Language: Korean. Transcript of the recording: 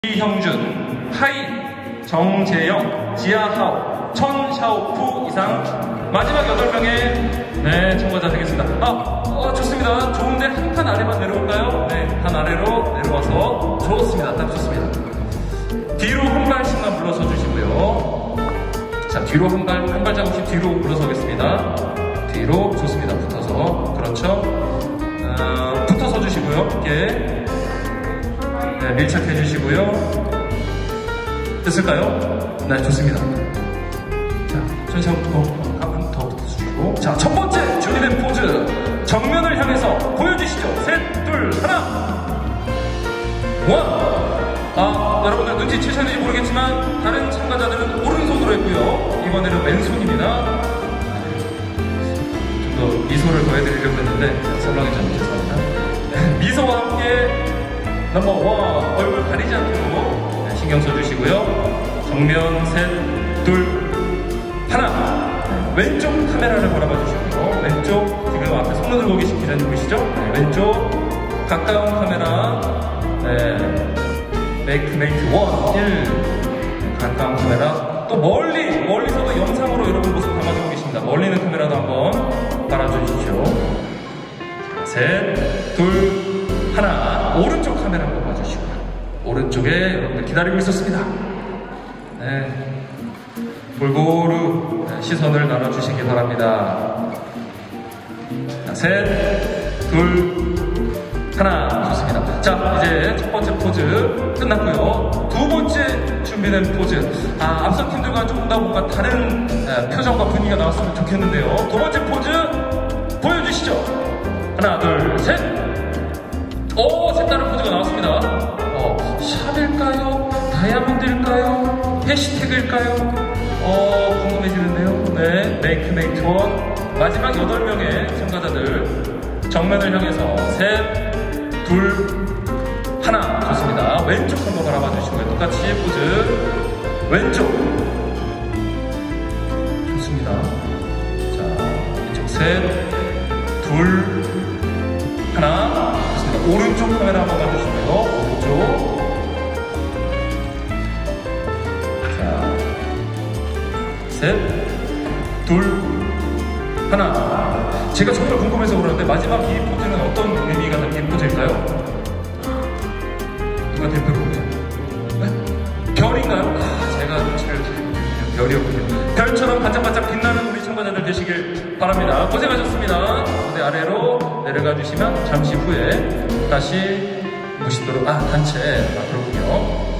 이형준, 하이, 정재영, 지아하오, 천샤오푸 이상 마지막 8명의 참가자 되겠습니다. 좋습니다. 좋은데 한 칸 아래만 내려올까요? 네, 한 아래로 내려와서 좋습니다. 딱 좋습니다. 뒤로 한 발씩만 물러서 주시고요. 자, 뒤로 한 발자국씩 뒤로 물러서겠습니다. 뒤로 좋습니다. 붙어서 그렇죠. 붙어서 주시고요. 이렇게 네, 밀착해 주시고요. 됐을까요? 네, 좋습니다. 자, 천천히 한 번 더 붙어주시고. 자, 첫 번째 준비된 포즈. 정면을 향해서 보여주시죠. 셋, 둘, 하나. 원. 여러분들 눈치채셨는지 모르겠지만 다른 참가자들은 오른손으로 했고요. 이번에는 왼손입니다. 좀 더 미소를 더해드리려고 했는데 설렁해졌네요. 죄송합니다. 미소와 함께 넘버 원, 얼굴 가리지 않도록 신경 써주시고요. 정면 셋, 둘, 하나. 왼쪽 카메라를 바라봐 주시고요. 왼쪽, 지금 앞에 손을 들고 계신 기자님 보이시죠? 왼쪽 가까운 카메라, 메이크 원, 1. 가까운 카메라. 또 멀리서도 영상으로 여러분 모습 담아주고 계십니다. 멀리는 카메라도 한번 바라주십시오. 셋, 둘, 하나. 오른쪽 카메라 한번 봐주시고요. 오른쪽에 여러분들 기다리고 있었습니다. 네. 골고루 시선을 나눠주시기 바랍니다. 자, 셋, 둘, 하나. 좋습니다. 자, 이제 첫 번째 포즈 끝났고요. 두 번째 준비된 포즈. 앞선 팀들과 조금 더 뭔가 다른 표정과 분위기가 나왔으면 좋겠는데요. 두 번째 포즈 보여주시죠. 하나, 둘, 셋. 색다른 포즈가 나왔습니다. 샵일까요? 다이아몬드일까요? 해시태그일까요? 궁금해지는데요. 네, 메이크 원. 마지막 8명의 참가자들 정면을 향해서 셋, 둘, 하나. 좋습니다. 왼쪽 한번 바라봐 주시고요. 똑같이 포즈. 왼쪽. 좋습니다. 자, 왼쪽 셋, 둘, 하나. 좋습니다. 오른쪽 카메라 한번 봐주시고요. 오른쪽. 셋, 둘, 하나. 제가 정말 궁금해서 그러는데 마지막 이 포즈는 어떤 의미가 담긴 포즈일까요? 누가 대표로 보세요? 네? 별인가요? 제가 눈치를 별이었군요. 별처럼 반짝반짝 빛나는 우리 참가자들 되시길 바랍니다. 고생하셨습니다. 무대 아래로 내려가 주시면 잠시 후에 다시 모시도록 단체 그렇군요.